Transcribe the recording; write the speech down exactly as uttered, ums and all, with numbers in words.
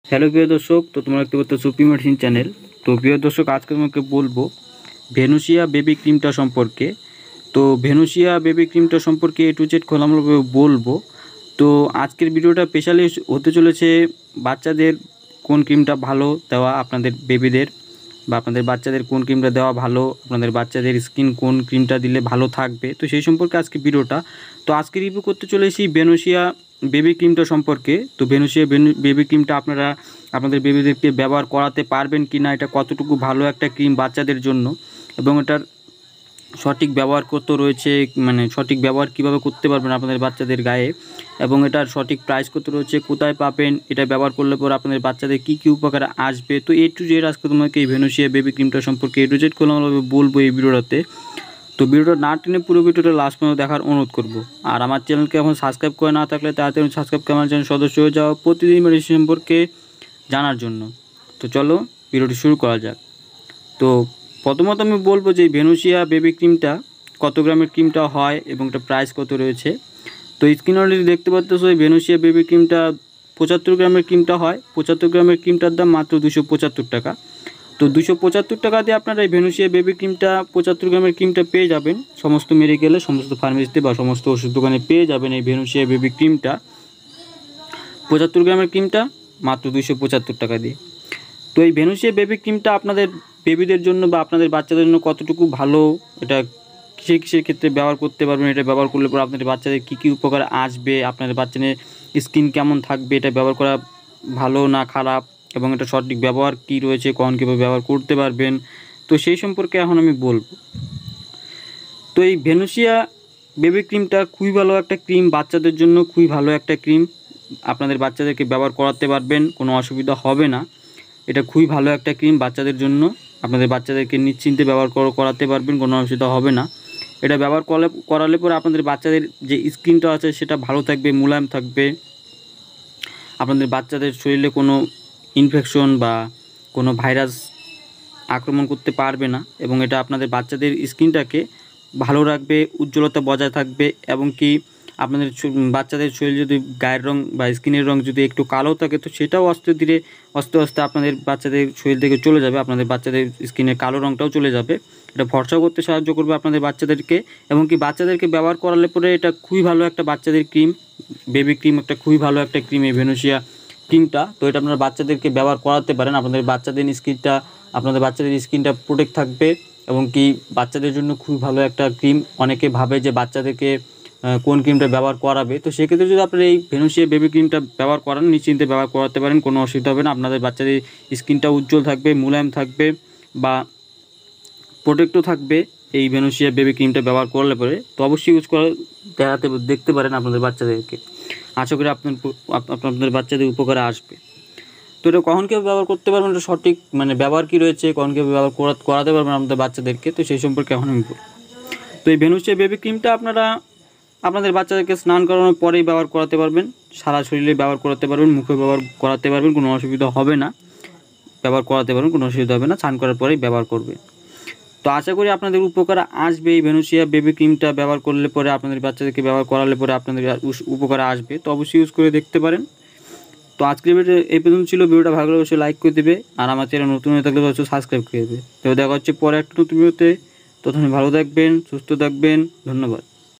Hello প্রিয় দর্শক, তো তোমরা দেখতে পাচ্ছ সুপি মেডিসিন চ্যানেল। তো প্রিয় দর্শক, আজকে তোমাকে বলবো ভেনুসিয়া বেবি ক্রিমটা সম্পর্কে। তো ভেনুসিয়া বেবি ক্রিমটা সম্পর্কে এ টু জেড খোলামেলাভাবে বলবো। তো আজকের ভিডিওটা স্পেশালি হতে চলেছে বাচ্চাদের কোন ক্রিমটা ভালো দেওয়া আপনাদের বেবিদের, বা আপনাদের বাচ্চাদের কোন ক্রিমটা দেওয়া ভালো, আপনাদের বাচ্চাদের স্কিন কোন ক্রিমটা দিলে ভালো থাকবে, তো সেই সম্পর্কে আজকে ভিডিওটা। তো আজকে রিভিউ করতে চলেছি ভেনুসিয়া বেবি ক্রিমটা সম্পর্কে। তো ভেনুসিয়া বেবি ক্রিমটা আপনারা আপনাদের বেবিদেরকে ব্যবহার করাতে পারবেন কি না, এটা কতটুকু ভালো একটা ক্রিম বাচ্চাদের জন্য, এবং এটার সঠিক ব্যবহার কত রয়েছে, মানে সঠিক ব্যবহার কিভাবে করতে পারবেন আপনাদের বাচ্চাদের গায়ে, এবং এটার সঠিক প্রাইস কত রয়েছে, কোথায় পাবেন, এটা ব্যবহার করলে পর আপনাদের বাচ্চাদের কী কী উপকার আসবে। তো এ টু জেড আজকে তোমাকে এই ভেনুসিয়া বেবি ক্রিমটা সম্পর্কে এ টু জেড খোলামেলাভাবে বলবো এই ভিডিওটাতে। তো ভিডিওটা না টেনে পুরো ভিডিওটা লাস্ট পর্যন্ত দেখার অনুরোধ করব। আর আমার চ্যানেলকে এখন সাবস্ক্রাইব করে না থাকলে তাড়াতাড়ি সাবস্ক্রাইব করে আমার চ্যানেল সদস্য হয়ে যাওয়া, প্রতিদিন মেডিসিন সম্পর্কে জানার জন্য। তো চলো ভিডিওটি শুরু করা যাক। তো প্রথমত আমি বলবো যে ভেনুসিয়া বেবি ক্রিমটা কত গ্রামের ক্রিমটা হয় এবং এটা প্রাইস কত রয়েছে। তো স্ক্রিন অলরেডি দেখতে পাচ্ছ, এই ভেনুসিয়া বেবি ক্রিমটা পঁচাত্তর গ্রামের ক্রিমটা হয়। পঁচাত্তর গ্রামের ক্রিমটার দাম মাত্র দুশো পঁচাত্তর টাকা। তো দুশো পঁচাত্তর টাকা দিয়ে আপনারা এই ভেনুসিয়া বেবি ক্রিমটা পঁচাত্তর গ্রামের ক্রিমটা পেয়ে যাবেন সমস্ত মেডিকেলে, সমস্ত ফার্মেসিতে বা সমস্ত ওষুধ দোকানে পেয়ে যাবেন এই ভেনুসিয়া বেবি ক্রিমটা। পঁচাত্তর গ্রামের ক্রিমটা মাত্র দুশো পঁচাত্তর টাকা দিয়ে। তো এই ভেনুসিয়া বেবি ক্রিমটা আপনাদের বেবিদের জন্য বা আপনাদের বাচ্চাদের জন্য কতটুকু ভালো, এটা কিসের কিসের ক্ষেত্রে ব্যবহার করতে পারবেন, এটা ব্যবহার করলে পর আপনাদের বাচ্চাদের কী কী উপকার আসবে, আপনাদের বাচ্চাদের স্কিন কেমন থাকবে, এটা ব্যবহার করা ভালো না খারাপ, এবং এটা সঠিক ব্যবহার কী রয়েছে, কখন কীভাবে ব্যবহার করতে পারবেন, তো সেই সম্পর্কে এখন আমি বলবো। তো এই ভেনুসিয়া বেবি ক্রিমটা খুবই ভালো একটা ক্রিম, বাচ্চাদের জন্য খুবই ভালো একটা ক্রিম। আপনাদের বাচ্চাদেরকে ব্যবহার করাতে পারবেন, কোনো অসুবিধা হবে না। এটা খুবই ভালো একটা ক্রিম বাচ্চাদের জন্য, আপনাদের বাচ্চাদেরকে নিশ্চিন্তে ব্যবহার করাতে পারবেন, কোনো অসুবিধা হবে না। এটা ব্যবহার করলে করালে পরে আপনাদের বাচ্চাদের যে স্কিনটা আছে সেটা ভালো থাকবে, মোলায়েম থাকবে। আপনাদের বাচ্চাদের শরীরে কোনো ইনফেকশন বা কোনো ভাইরাস আক্রমণ করতে পারবে না, এবং এটা আপনাদের বাচ্চাদের স্কিনটাকে ভালো রাখবে, উজ্জ্বলতা বজায় থাকবে, এবং কি আপনাদের বাচ্চাদের শরীর যদি গায়ের রং বা স্কিনের রং যদি একটু কালো থাকে, তো সেটাও আস্তে ধীরে আস্তে আস্তে আপনাদের বাচ্চাদের শরীর থেকে চলে যাবে, আপনাদের বাচ্চাদের স্কিনের কালো রংটাও চলে যাবে। এটা ফর্সা করতে সাহায্য করবে আপনাদের বাচ্চাদেরকে, এবং কি বাচ্চাদেরকে ব্যবহার করালে পরে এটা খুবই ভালো একটা বাচ্চাদের ক্রিম, বেবি ক্রিম একটা খুবই ভালো একটা ক্রিম এই ভেনুসিয়া ক্রিমটা। তো এটা আপনারা বাচ্চাদেরকে ব্যবহার করাতে পারেন, আপনাদের বাচ্চাদের স্কিনটা আপনাদের বাচ্চাদের স্কিনটা প্রোটেক্ট থাকবে, এবং কি বাচ্চাদের জন্য খুবই ভালো একটা ক্রিম। অনেকে ভাবে যে বাচ্চাদেরকে কোন ক্রিমটা ব্যবহার করাবে, তো সেক্ষেত্রে যদি আপনারা এই ভেনুসিয়া বেবি ক্রিমটা ব্যবহার করান, নিশ্চিন্তে ব্যবহার করাতে পারেন, কোনো অসুবিধা হবে না। আপনাদের বাচ্চাদের স্কিনটা উজ্জ্বল থাকবে, মোলায়েম থাকবে, বা প্রোটেক্টও থাকবে এই ভেনুসিয়া বেবি ক্রিমটা ব্যবহার করলে পরে। তো অবশ্যই ইউজ করে দেখাতে দেখতে পারেন আপনাদের বাচ্চাদেরকে, আশা করি আপনার আপনাদের বাচ্চাদের উপকারে আসবে। তো এটা কখন কীভাবে ব্যবহার করতে পারবেন, এটা সঠিক মানে ব্যবহার কী রয়েছে, কখন কীভাবে ব্যবহার করাতে পারবেন আপনাদের বাচ্চাদেরকে, তো সেই সম্পর্কে এখন আমি বলব। তো এই ভেনুসিয়া বেবি ক্রিমটা আপনারা আপনাদের বাচ্চাদেরকে স্নান করানোর পরেই ব্যবহার করাতে পারবেন, সারা শরীরে ব্যবহার করাতে পারবেন, মুখে ব্যবহার করাতে পারবেন, কোনো অসুবিধা হবে না। ব্যবহার করাতে পারবেন, কোনো অসুবিধা হবে না, স্নান করার পরেই ব্যবহার করবেন। তো আশা করি আপনাদের উপকার আসবে এই ভেনুসিয়া বেবি ক্রিমটা ব্যবহার করলে পরে, আপনাদের বাচ্চাদেরকে ব্যবহার করালে পরে আপনাদের উপকার আসবে। তো অবশ্যই ইউজ করে দেখতে পারেন। তো আজকের ভিডিও এই পর্যন্ত ছিল। ভিডিওটা ভালো লাগলে অবশ্যই লাইক করে দেবে, আর আমার চ্যানেল নতুন হয়ে থাকলে অবশ্যই সাবস্ক্রাইব করে দেবে। তো দেখা হচ্ছে পরে একটা নতুন ভিডিওতে। ততক্ষণ ভালো থাকবেন, সুস্থ থাকবেন, ধন্যবাদ।